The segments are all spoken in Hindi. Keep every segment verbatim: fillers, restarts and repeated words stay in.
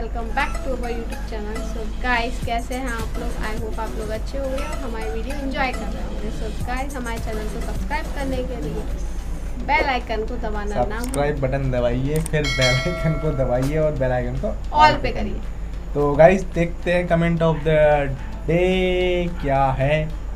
Welcome back to our YouTube channel. So guys, कैसे हैं आप लोग? आई होप आप लोग अच्छे होंगे और हमारी वीडियो एंजॉय कर रहे होंगे। सो गाइस, हमारे चैनल को सब्सक्राइब करने के लिए बेल आइकन को दबाना ना सब्सक्राइब बटन दबाइए, फिर बेल आइकन को दबाइए और बेल आइकन को ऑल पे करिए। तो गाइस, देखते हैं कमेंट ऑफ द डे क्या है।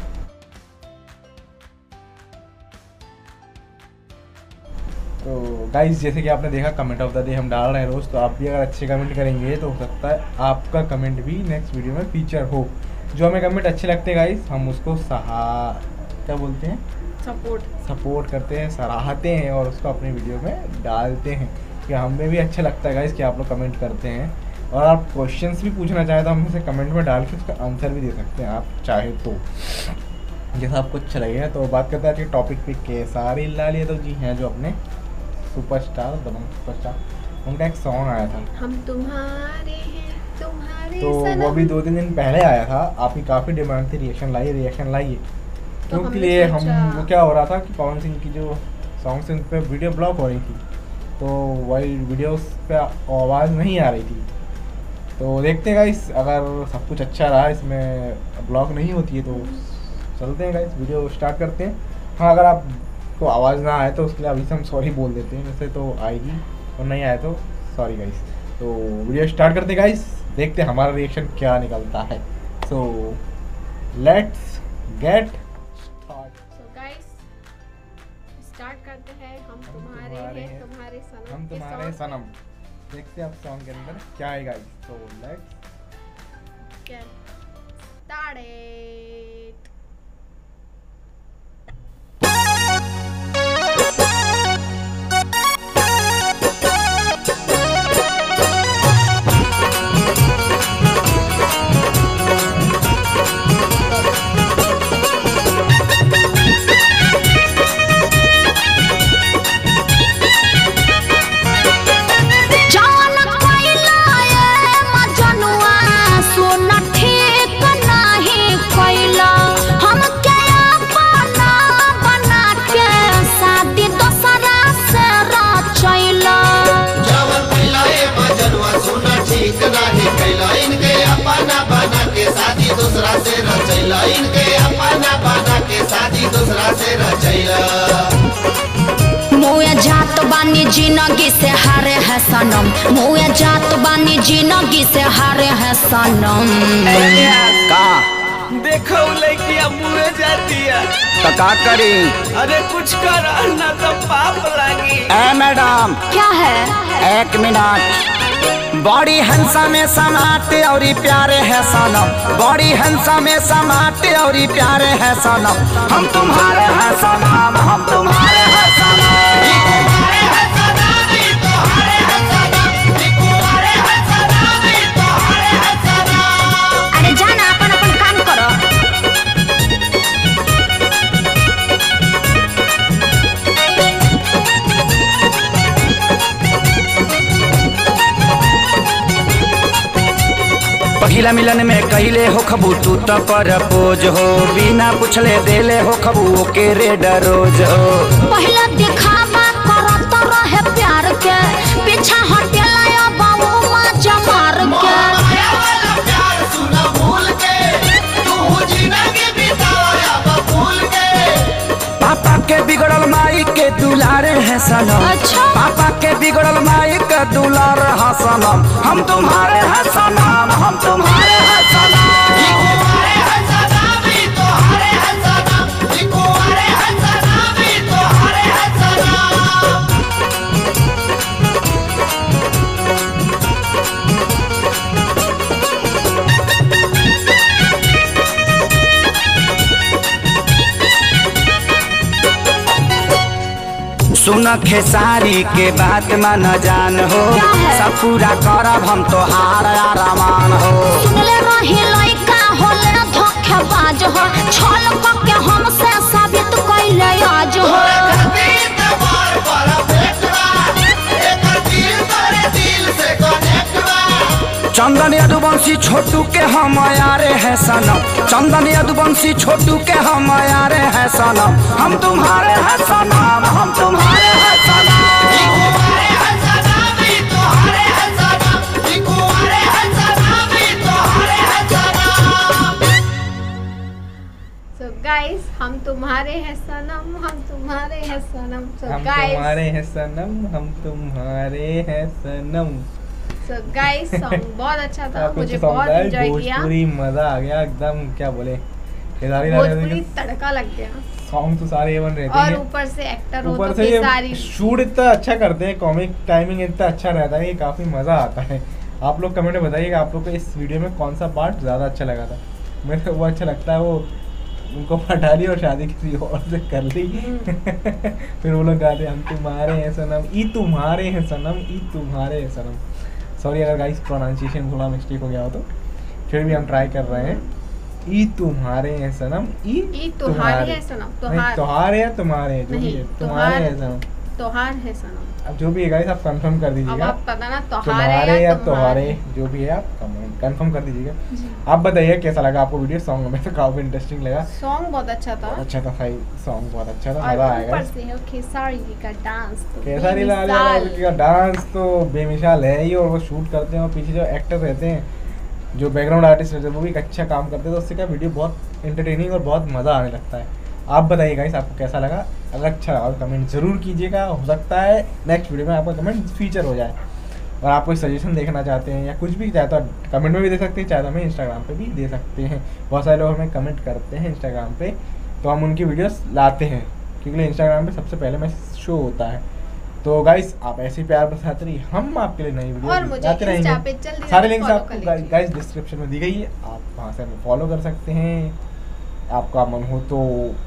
तो गाइस, जैसे कि आपने देखा कमेंट ऑफ द डे हम डाल रहे हैं रोज़, तो आप भी अगर अच्छे कमेंट करेंगे तो हो सकता है आपका कमेंट भी नेक्स्ट वीडियो में फीचर हो। जो हमें कमेंट अच्छे लगते हैं गाइस, हम उसको सहा क्या बोलते हैं सपोर्ट सपोर्ट करते हैं, सराहते हैं और उसको अपनी वीडियो में डालते हैं कि हमें भी अच्छा लगता है गाइस कि आप लोग कमेंट करते हैं। और आप क्वेश्चंस भी पूछना चाहें तो हम इसे कमेंट में डाल के उसका आंसर भी दे सकते हैं आप चाहे तो, जैसा आपको अच्छा लगेगा। तो बात करते हैं आज के टॉपिक पे। केसारी लाल यादव जी हैं जो अपने सुपरस्टार दबंग सुपरस्टार, उनका एक सॉन्ग आया था हम तुम्हारे हैं तुम्हारे तो सनम। वो भी दो तीन दिन पहले आया था। आपकी काफ़ी डिमांड थी रिएक्शन लाइए रिएक्शन लाइए तो क्योंकि हमने लिए हम सोचा- वो क्या हो रहा था कि पवन सिंह की जो सॉन्ग्स उन पर वीडियो ब्लॉक हो रही थी, तो वही वीडियोस पे आवाज़ नहीं आ रही थी। तो देखते हैं गाइस, अगर सब कुछ अच्छा रहा, इसमें ब्लॉक नहीं होती है तो चलते हैं गाइस, वीडियो स्टार्ट करते हैं। हाँ, अगर आप को आवाज़ ना आए तो उसके लिए अभी से हम सॉरी बोल देते हैं, वैसे तो आएगी और नहीं आए तो सॉरी गाइस। तो वीडियो स्टार्ट करते हैं गाइस, देखते हैं हमारा रिएक्शन क्या निकलता है। So let's get start. So guys, start करते हैं। हम तुम्हारे हैं तुम्हारे सनम। हम के तुम्हारे song सनम। देखते हैं अब सॉन्ग के अंदर क्या है गाइस। तो लेट्स get started। मुए जात बानी जिंदगी से हारे है सनम, मुए जात बानी जिंदगी से हारे है सनम। का देखो लड़कियां मुए जाती है तो का करी? अरे कुछ कर ना तो पाप लगी। ए मैडम, क्या है? एक मिनट। बड़ी हंसा में समाते और प्यारे है सनम, बड़ी हंसा में समाते और प्यारे है सनम। हम तुम्हारे हैं सनम, हम तुम्हारे हैं सनम। अरे जाना अपन अपन काम करो। पहिला मिलन में कहले हो खबू तू तो परपोज हो, बिना पूछले देले हो खबू के रेड रोज हो। पहला दिखावा करत रहे प्यार के, पीछा हटेला बाबू माँ जमार के। पापा के बिगड़ल माई के दुलारे हैं सनम। अच्छा। पापा के बिगड़ल माई के दुलार है सनम। हम तुम्हारे हैं सनम, हम तुम्हारे हैं सनम। सुन खेसारी के बात मन जान हो, सब पूरा करब हम तोहार आरामान हो। सुनले रही लइका होले धोखेबाज हो, छल के हमसे साबित कैले आज हो। चंदन यदुवंशी छोटू के हम यारे हैं सनम, चंदन यदुवंशी छोटू के हम यारे हैं सनम। हम तुम्हारे हैं सनम, हम तुम्हारे हैं सनम। सो गाइस हम तुम्हारे हैं सनम, हम तुम्हारे हैं सनम। सो हम गाइस तुम्हारे हैं सनम, हम तुम्हारे हैं सनम। सो गाइस सॉन्ग बहुत अच्छा था, कुछ मुझे song बहुत था, एंजॉय किया। भोजपुरी मजा आ गया एकदम, क्या बोले केदारी लाल भोजपुरी तड़का लग गया। सॉन्ग तो सारे एवन रहते और हैं। ऊपर से एक्टर हो ऊपर तो से ये केसारी। शूट इतना अच्छा करते हैं, कॉमिक टाइमिंग इतना अच्छा रहता है कि काफ़ी मज़ा आता है। आप लोग कमेंट में बताइएगा आप लोग को इस वीडियो में कौन सा पार्ट ज़्यादा अच्छा लगा था। मेरे को वो अच्छा लगता है, वो उनको पटा ली और शादी किसी और से कर ली फिर वो लोग गाते हम तुम्हारे हैं सनम, ई तुम्हारे हैं सनम, ई तुम्हारे हैं सनम। सॉरी अगर गाइस प्रोनाउंसिएशन थोड़ा मिस्टेक हो गया हो तो, फिर भी हम ट्राई कर रहे हैं। ई तुम्हारे हैं सनम, ई ई तुम्हारे है सनम, नहीं, तोहार तुम्हारे या तुम्हारे जो भी नहीं, है, तुम्हारे तोहार- हैं सनम। तोहार है सनम। अब जो भी है गाइस आप कंफर्म कर अब दीजिएगा, आप पता ना तोहार तुम्हारे है या या तुम्हारे तुम्हारे। जो भी है आप कमेंट कंफर्म कर दीजिएगा। आप बताइए कैसा लगा आपको वीडियो। सॉन्ग में तो काफी इंटरेस्टिंग लगा, सॉन्ग बहुत अच्छा था। बहुत अच्छा था भाई, सॉन्ग बहुत अच्छा था, और मजा आएगा। ऊपर से हो खेसारी जी का डांस तो केसारी लाल बेमिसाल। यादव का डांस तो बेमिसाल है ही, और वो शूट करते हैं और पीछे जो एक्टर रहते हैं, जो बैकग्राउंड आर्टिस्ट रहते हैं, वो भी एक अच्छा काम करते हैं, तो उससे क्या वीडियो बहुत इंटरटेनिंग और बहुत मज़ा आने लगता है। आप बताइए गाइस आपको कैसा लगा, अगर अच्छा लगा तो कमेंट ज़रूर कीजिएगा। हो सकता है नेक्स्ट वीडियो में आपका कमेंट फीचर हो जाए। और आप कोई सजेशन देखना चाहते हैं या कुछ भी, चाहे तो कमेंट में भी दे सकते हैं, चाहे तो हमें इंस्टाग्राम पे भी दे सकते हैं। बहुत सारे लोग हमें कमेंट करते हैं इंस्टाग्राम पे, तो हम उनकी वीडियोस लाते हैं, क्योंकि इंस्टाग्राम पे सबसे पहले मैसेज शो होता है। तो गाइस आप ऐसे ही प्यार बरसाते रहिए, हम आपके लिए नई वीडियो और मुझे लाते इंस्टा रहेंगे। पे जल्दी सारे से लिंक्स follow आपको कर लीजिए। गाइस डिस्क्रिप्शन में दी गई है, आप वहाँ से हमें फॉलो कर सकते हैं। आपका मन हो तो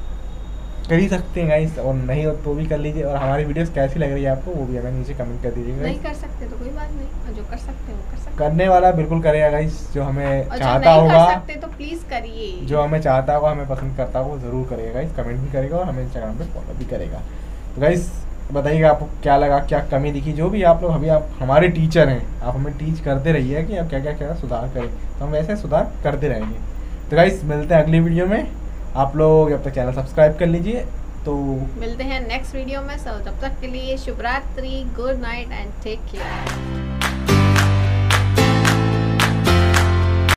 कर ही सकते हैं गाइस, और नहीं हो तो भी कर लीजिए। और हमारी वीडियोस कैसी लग रही है आपको वो भी हमें नीचे कमेंट कर दीजिएगा। नहीं कर सकते तो कोई बात नहीं, और जो कर सकते हैं वो कर सकते हैं। करने वाला बिल्कुल करेगा गाइस, जो हमें और जो चाहता नहीं होगा, कर सकते तो प्लीज करिए। जो हमें चाहता होगा, हमें पसंद करता होगा, वो ज़रूर करेगा गाइस, कमेंट भी करेगा और हमें इंस्टाग्राम पे फॉलो भी करेगा। तो गाइस बताइएगा आपको क्या लगा, क्या कमी दिखी, जो भी आप लोग, अभी आप हमारे टीचर हैं, आप हमें टीच करते रहिए कि आप क्या क्या क्या सुधार करें, तो हम वैसे सुधार करते रहेंगे। तो गाइस मिलते हैं अगली वीडियो में, आप लोग जब तक चैनल सब्सक्राइब कर लीजिए। तो मिलते हैं नेक्स्ट वीडियो में, सो तब तक के लिए शुभ रात्रि, good night and take care.